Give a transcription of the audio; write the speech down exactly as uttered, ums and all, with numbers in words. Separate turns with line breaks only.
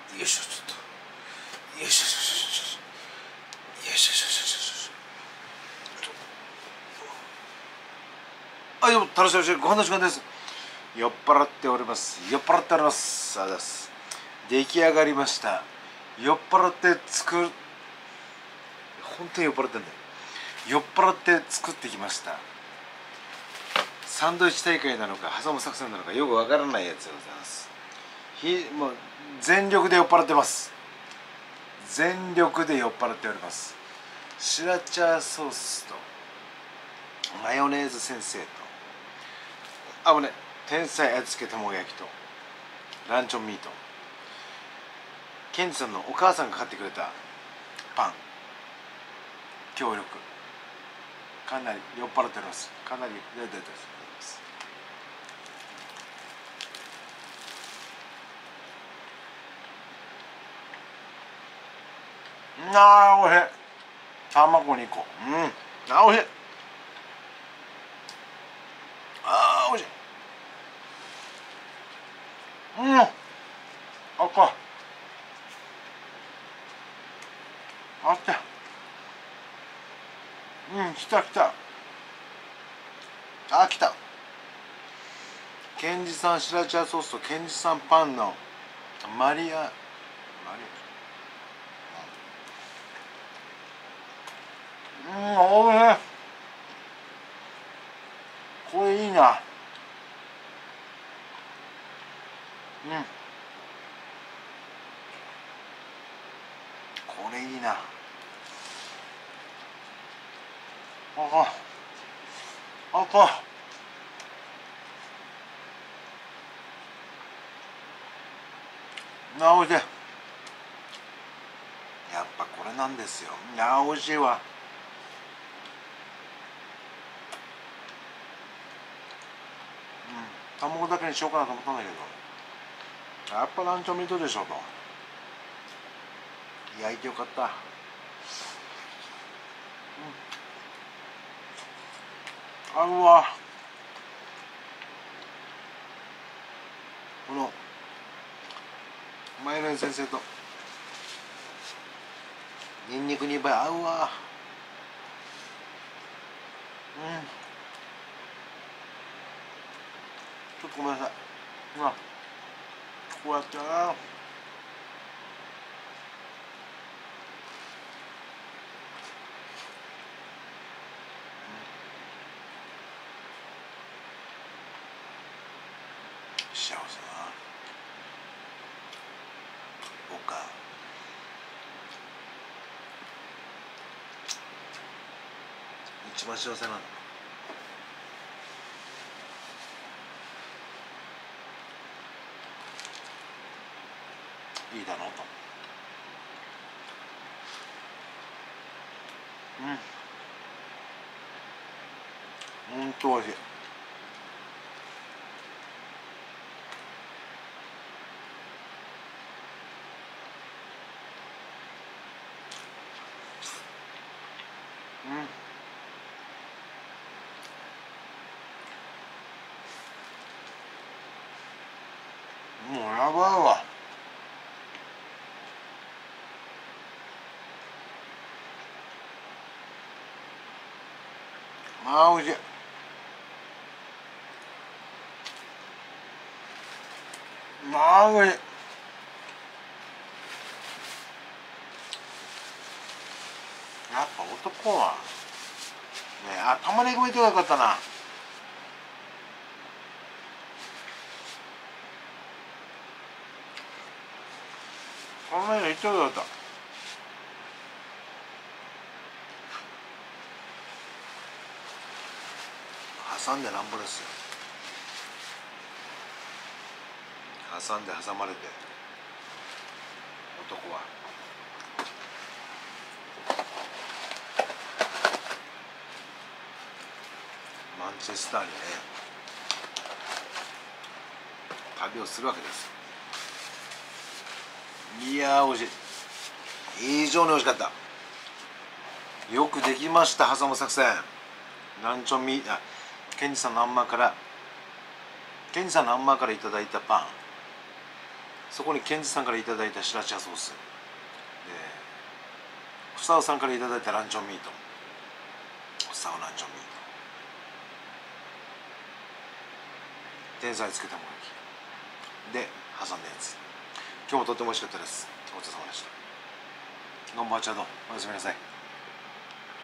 よいしょ、ちょっとよいしょよいしょよいしょよいしょよいしょよいしょ。あ、でも楽しみましょう。ご飯の時間です。酔っ払っております。酔っ払っております。さあです。出来上がりました。酔っ払って作る。本当に酔っ払ってんだよ。酔っ払って作ってきました。サンドイッチ大会なのか挟む作戦なのかよくわからないやつでございます。ひもう全力で酔っ払ってます。全力で酔っ払っております。シラチャーソースとマヨネーズ先生とあぶね天才味付け卵焼きとランチョンミート、ケンジさんのお母さんが買ってくれたパン、協力かなり酔っ払っております。かなり出てます。あーおいしい。卵にこ。うん。あーおいしい。あーおいしい。うん。あっか。あった。うん、来た来た。あ、来た。ケンジさんシラチャーソースとケンジさんパンのマリアマリアうん、おいしい。これいいな。うん、これいいな。あかあかなおいしい。やっぱこれなんですよ。いやおいしいわ。うん、卵だけにしようかなと思ったんだけど、やっぱランチョンミートでしょと。焼いてよかった。うん、あうわ、このマヨネーズ先生とニンニクにばい合うわ。うん、ちょっとごめんなさい。うわ、こうやってな。幸せだな。僕か一番幸せなんだ。いいだろうと。うん、ほんとおいしい。うん、もうやばいわ。まあおいしい。まあおいしい。やっぱ男はね、あ、玉ねぎもいてよかったな。玉ねぎいてよかった。挟んでなんぼですよ。挟んで挟まれて男は。マンチェスターにね旅をするわけです。いやーおいしい。非常においしかった。よくできました。挟む作戦。ランチョンミーあケンジさんのあんまからケンジさんのあんまからいただいたパン、 そこにケンジさんからいただいたシラチャソースで、房尾さんからいただいたランチョンミート、房尾ランチョンミート、天才つけたもので挟んだやつ。今日もとっても美味しかったです。ごちそうさまでした。ゴンバーチャド、おやすみなさい。